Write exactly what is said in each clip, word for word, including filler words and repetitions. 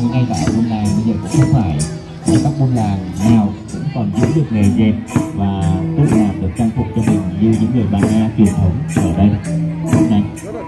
như ngay cả ở buôn làng bây giờ cũng không phải các buôn làng nào cũng còn giữ được nghề dệt và tự làm được trang phục cho mình như những người Ba Na truyền thống ở đây. Này.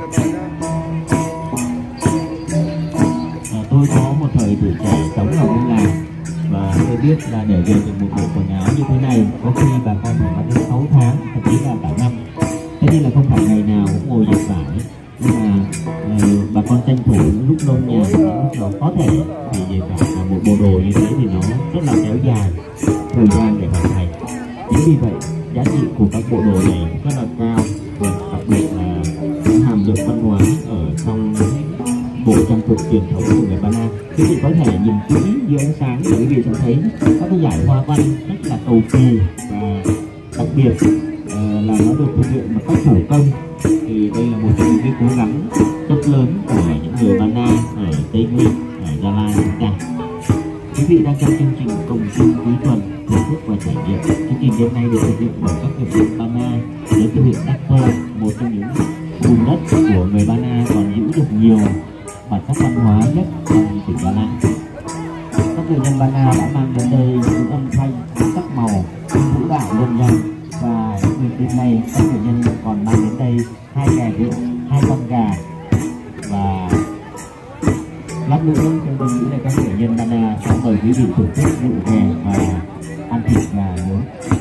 À, tôi có một thời tuổi trẻ sống ở buôn làng và tôi biết là để dệt được một bộ quần áo như thế này có khi bà con phải mất đến sáu tháng, thậm chí là cả năm. Thế nên là không phải ngày nào cũng ngồi dệt vải, nhưng mà uh, bà con tranh thủ lúc nông nhàn, lúc nó có thể thì dệt vải là một bộ đồ như thế thì nó rất là kéo dài thời gian để hoàn thành. Chính vì vậy giá trị của các bộ đồ này rất là cao và đặc biệt là hàm lượng văn hóa ở trong bộ trang phục truyền thống của người Ba Na. Quý vị có thể nhìn kỹ dưới ánh sáng để quý vị sẽ thấy các cái dải hoa văn rất là cầu kỳ và đặc biệt uh, là nó được thực hiện một cách thủ công. Thì đây là một trong những cái cố gắng rất lớn của những người Ba Na ở Tây Nguyên, ở Gia Lai chúng ta. Quý vị đang trong chương trình Cồng Chiêng cuối tuần thưởng thức và trải nghiệm. Chương trình đêm nay được thực hiện bởi các hiệp hội Ba Na đến từ huyện Đắc Tô, một trong những vùng đất của người Ba Na còn giữ được nhiều bản sắc văn hóa nhất trong tỉnh Gia Lai. Các nghệ nhân Ba Na đã mang đến đây những âm thanh, sắc màu, vũ đạo dân gian và những đêm nay các nghệ nhân còn mang đến đây hai kè rượu, hai con gà và lát nữa tôi nghĩ là các nghệ nhân Ba Na sẽ mời quý vị thưởng thức rượu chè và ăn thịt gà nướng.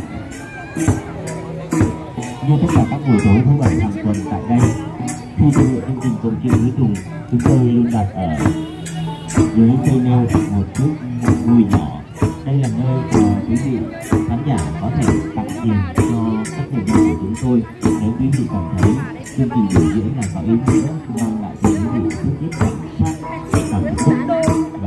Như tất cả các buổi tối thứ bảy hàng tuần tại đây, khi thực hiện chương trình Cồng Chiêng cuối tuần, chúng tôi luôn đặt ở dưới cây nêu một chút vui nhỏ. Đây là nơi mà quý vị khán giả có thể tặng tiền cho các nghệ nhân của chúng tôi nếu quý vị cảm thấy chương trình biểu diễn là có ý nghĩa, mang lại cho quý vị chút ít cảm giác cảm xúc và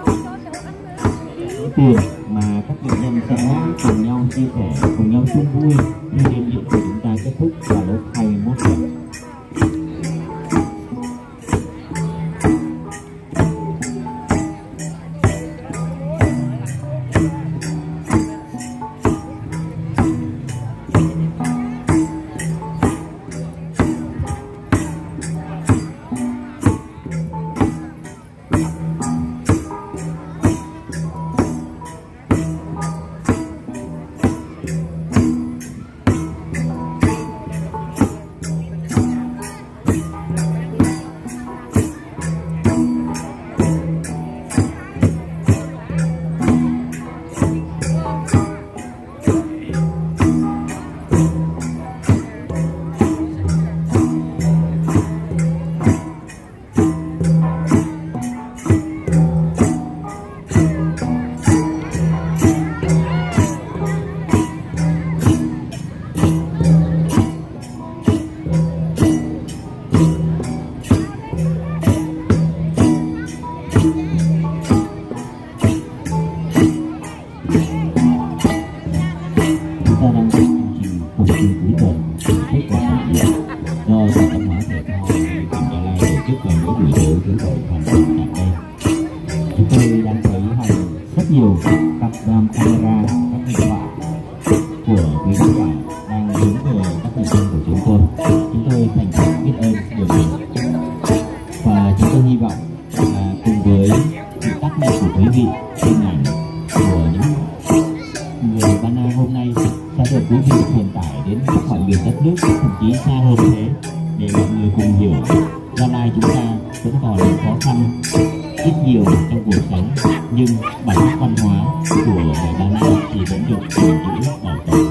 những tiền mà các nghệ nhân sẽ cùng nhau chia sẻ, cùng nhau chung vui khi đêm diễn của chúng ta kết thúc vào lúc hai mươi mốt giờ. Nhiều các cam camera, các điện thoại của quý khán giả đang hướng về các nghệ nhân của chúng tôi. Chúng tôi thành thật biết ơn điều này và chúng tôi hy vọng là cùng với sự tác nghiệp của quý vị, hình ảnh của những người Ba Na hôm nay sẽ được quý vị truyền tải đến khắp mọi miền đất nước, thậm chí xa hơn thế, để mọi người cùng hiểu Gia Lai chúng ta vẫn còn những khó khăn ít nhiều trong cuộc sống, nhưng bản sắc văn hóa của người Ba Na thì vẫn được giữ bảo tồn.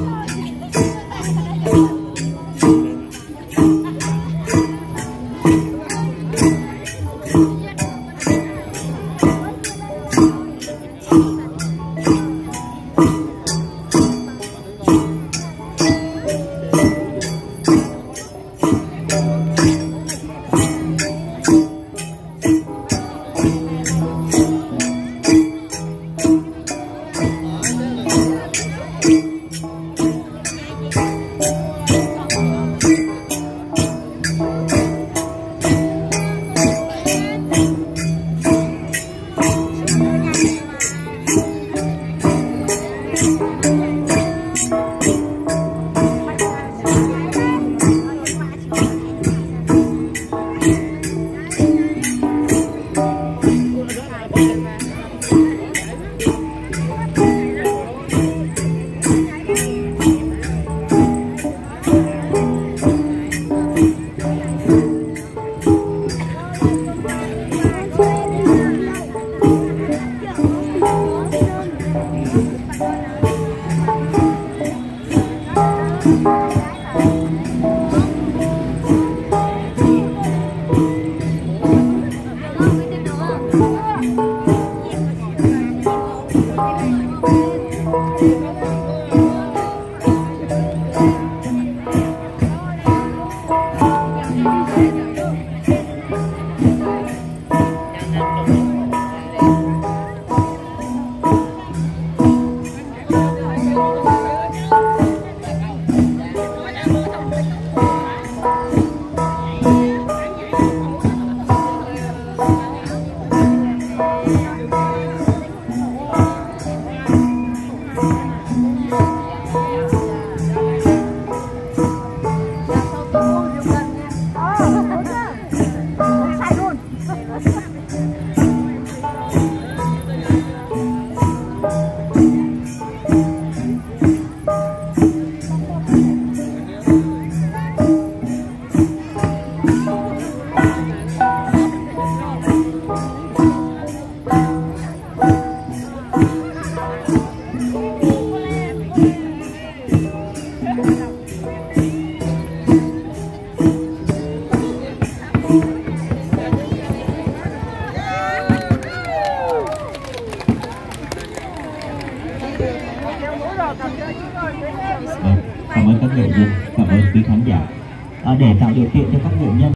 Cảm ơn các nghệ nhân, cảm ơn quý khán giả. À, để tạo điều kiện cho các nghệ nhân